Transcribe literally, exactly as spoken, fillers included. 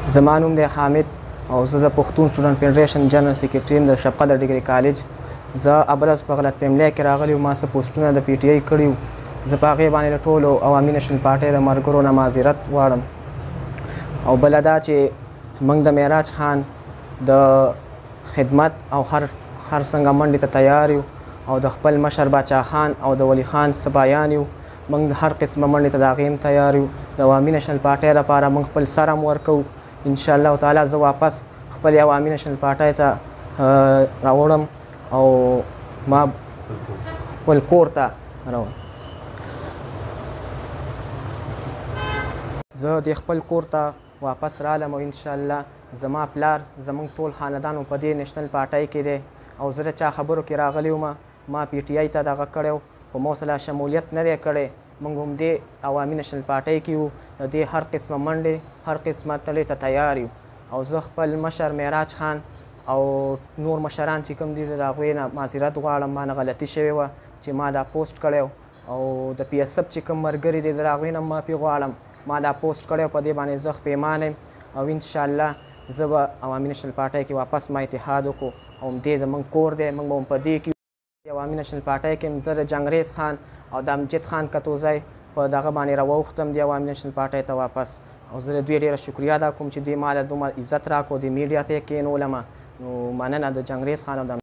زما نوم دی حامد او زه د پښتون سټوډنټ فیډریشن جنرال سیکریټري یم د شفقت د ډګري کالج. زه اول ورځ په غلط فهمۍ کې راغلی وم، ما څه پوسټونه د پي ټي آی کړي وو. زه په هغې باندې له ټولو عوامي نشنل پارټۍ د ملګرو نه معذرت غواړم. او بله دا چې موږ د معراج خان د خدمت او هر هر څنګه منډې ته تیار یو، او د خپل مشر باچا خان او د ولی خان سبایان یو. موږ د هر قسمه منډې ته د هغې هم تیار یو. د عوامي نشنل پارټۍ لپاره موږ خپل سر هم ورکوو. انشاءالله تعالی زه واپس خپل عوامي نشنل پارټۍ ته راوړم او ما خپل کور ته راوړم. زه د خپل کور ته واپس رالم او انشاءالله زما پلار زموږ ټول خاندان په دې نشنل پارټۍ کې دی او زه د چا خبرو کې راغلی وم. ما پی ټي آی ته دغه کړی و خو ما ورسره شمولیت نه دی کړی. موږ هم دې عوامي نشنل پارټۍ کې وو، د دې هر قسمه منډې هر قسمه تلې ته تیار یو. او زه خپل مشر معراج خان او نور مشران چې کوم دي د هغوی نه معذرت غواړم. ما نه غلطي شوې وه چې ما دا پوسټ کړی او د پي ایس اف چې کوم ملګري دي د هغوی نه معافي غواړم. ما دا پوسټ کړی په دې باندې زه پښیمانه یم او انشاءالله زه به عوامي نشنل پارټۍ کې واپس ما اتحاد وکړو او همدې زموږ کور دی. موږ به هم په دې کې عوامي نشنل پارټۍ کې هم زه د جنګریز خان او د امجد خان کتوزی په دغه باندې راواوښتم د عوامي نشنل پارټۍ ته واپس. او زه د دوی ډېره شکریه ادا کوم چې دوی ما له دومره عزت راکړو، د میډیا ته یې کېنولم. نو مننه د جنګریز خان او د